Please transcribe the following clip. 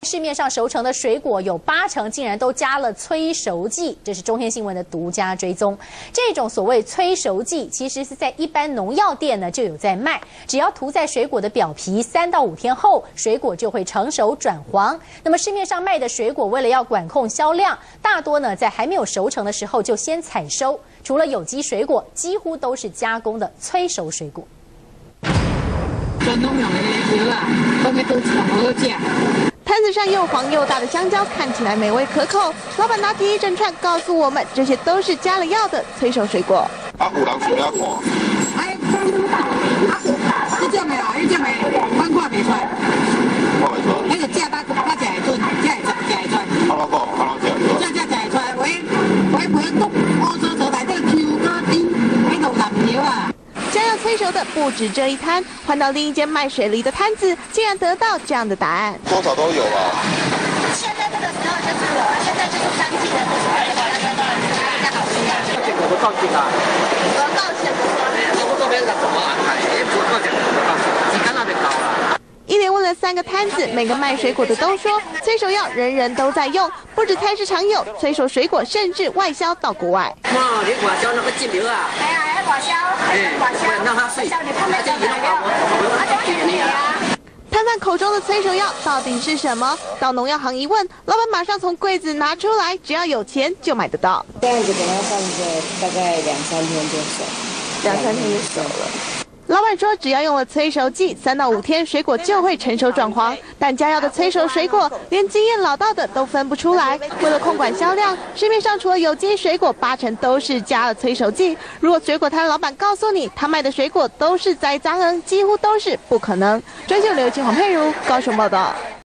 市面上熟成的水果有80%竟然都加了催熟剂，这是中天新闻的独家追踪。这种所谓催熟剂，其实是在一般农药店呢就有在卖，只要涂在水果的表皮，3到5天后，水果就会成熟转黄。那么市面上卖的水果，为了要管控销量，大多呢在还没有熟成的时候就先采收。除了有机水果，几乎都是加工的催熟水果。 摊子上又黄又大的香蕉看起来美味可口，老板拿起一整串告诉我们，这些都是加了药的催熟水果。 有人想要看？ 这种的啦，这种的，我看不出来。 看不出来。 那个价单我吃会准，吃会出。 how long ago？ how long ago？ 吃会出来，我都乌苏苏内底秋果丁，迄种蓝油啊。 将要催熟的不止这一摊，换到另一间卖水梨的摊子，竟然得到这样的答案。 多少都有吧。 现在这个时候就是我，现在就是3季的，就是比较好吃啊。 这个不到期啊？ 我到现在。 我这边是怎么安排？也不到这个不到期，时间那边到了。 一连问了3个摊子，每个卖水果的都说，催熟药人人都在用，不止菜市场有，催熟水果甚至外销到国外。 哇，你外销那个进流啊？ 哎呀，外销，外销， 让它碎， 你看那个材料， 摊贩口中的催熟药到底是什么？到农药行一问，老板马上从柜子拿出来，只要有钱就买得到。 这样子给它放个大概2、3天就熟，2、3天就熟了。 老板说，只要用了催熟剂，3到5天水果就会成熟转黄。但加药的催熟水果，连经验老道的都分不出来。为了控管销量，市面上除了有机水果，80%都是加了催熟剂。如果水果摊老板告诉你，他卖的水果都是栽赃几乎都是不可能。专线刘金黄佩如高雄报道。